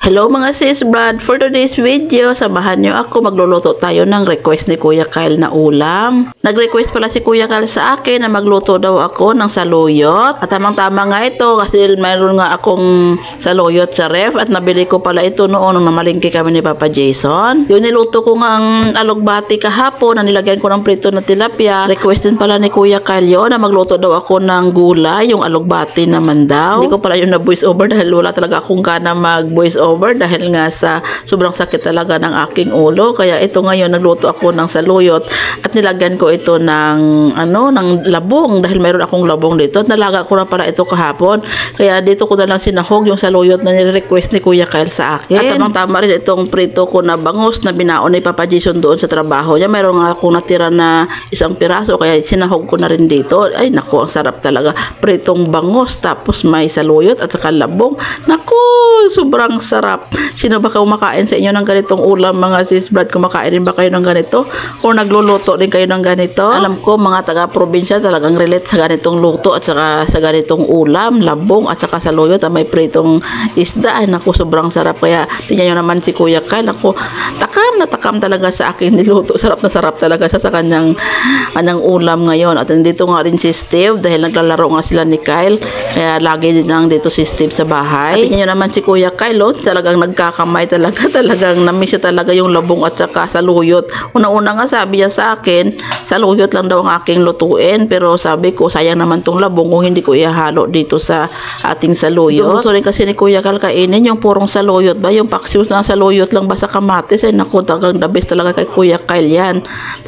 Hello mga sis Brad, for today's video, samahan nyo ako, magluluto tayo ng request ni Kuya Kyle na ulam. Nag-request pala si Kuya Kyle sa akin na magluto daw ako ng saluyot. At tamang-tama nga ito kasi mayroon nga akong saluyot sa ref at nabili ko pala ito noon nung namalingki kami ni Papa Jason. Yung niluto ko nga ang alugbati kahapon na nilagyan ko ng prito na tilapia. Request din pala ni Kuya Kyle yun na magluto daw ako ng gulay, yung alugbati naman daw. Hindi ko pala yung na-voice over dahil wala talaga akong gana mag-voice over dahil nga sa sobrang sakit talaga ng aking ulo. Kaya ito ngayon nagluto ako ng saluyot at nilagyan ko ito ng ng labong dahil mayroon akong labong dito at nalaga ko na pala ito kahapon. Kaya dito ko na lang sinahog yung saluyot na nirequest ni Kuya Kyle sa akin. At tama rin itong prito ko na bangus na binaon ni Papa Jason doon sa trabaho niya. Mayroon nga akong natira na isang piraso kaya sinahog ko na rin dito. Ay naku, ang sarap talaga. Pritong bangus tapos may saluyot at saka labong. Naku, sobrang sarap. Sino ba kumakain sa inyo ng ganitong ulam mga sis Brad? Kumakain din ba kayo ng ganito? O nagluluto din kayo ng ganito? Alam ko mga taga-probinsya talagang relate sa ganitong luto at saka sa ganitong ulam, labong at saka saluyot at may pritong isda. Ay naku, sobrang sarap. Kaya tingnan nyo naman si Kuya Kyle. Naku, takam na takam talaga sa akin niluto. Sarap na sarap talaga siya sa kanyang ulam ngayon. At nandito nga rin si Steve dahil naglalaro nga sila ni Kyle. Kaya lagi din lang dito si Steve sa bahay. At tingnan nyo naman si Kuya Kyle, talagang nagkakamay talagang namiss siya talaga yung labong at saka saluyot. Una-una nga sabi niya sa akin, saluyot lang daw ang aking lutuin, pero sabi ko sayang naman tong labong kung hindi ko ihalo dito sa ating saluyot. Gusto rin kasi ni Kuya Kyle kainin yung purong saluyot ba, yung paksiw na saluyot lang ba sa kamatis. Ay naku, talagang the best talaga kay Kuya Kyle yan.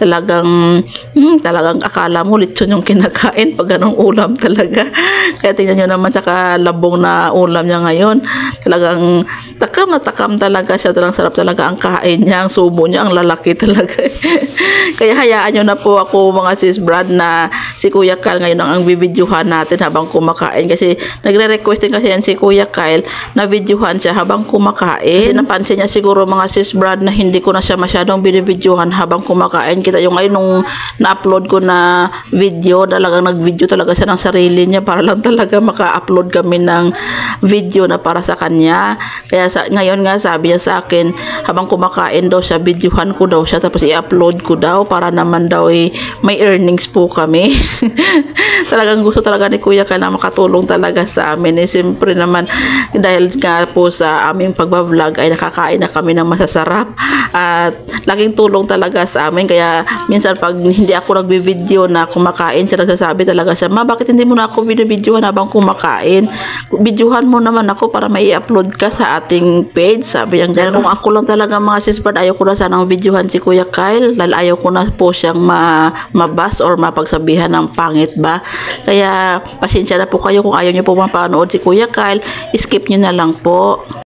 Talagang akala mo lechon yung kinakain pag ganong ulam talaga. Kaya tingnan nyo naman saka labong na ulam niya ngayon. Talagang takam na takam talaga siya. Talagang sarap talaga ang kain niya. Ang subo niya, ang lalaki talaga. Kaya hayaan nyo na po ako mga sis Brad na si Kuya Kyle ngayon ang bibidyohan natin habang kumakain. Kasi nagre-request din kasi yan si Kuya Kyle na videohan siya habang kumakain. Kasi napansin niya siguro mga sis Brad na hindi ko na siya masyadong binibidyohan habang kumakain. Kita yung ngayon nung na-upload ko na video, talagang nag-video talaga siya ng sarili niya para lang talaga maka-upload kami ng video na para sa kanya. Kaya ngayon nga sabi niya sa akin habang kumakain daw siya, videohan ko daw siya tapos i-upload ko daw para naman daw may earnings po kami. Talagang gusto talaga ni Kuya Kyle na makatulong talaga sa amin. Siyempre naman dahil nga po sa aming pagbablog ay nakakain na kami ng masasarap at laging tulong talaga sa amin. Kaya minsan pag hindi ako nagbi-video na kumakain siya, nagsasabi talaga siya, "Ma, bakit hindi mo na ako binibidyohan habang kumakain? Videohan mo naman ako para may i-upload ka sa ating page." Sabi niya gano'n. Kung ako lang talaga mga sis Brad, ayaw ko na sanang videohan si Kuya Kyle dahil ayaw ko na po siyang mabas or mapagsabihan ng pangit ba. Kaya pasensya na po kayo kung ayaw niyo po mapanood si Kuya Kyle, skip niyo na lang po.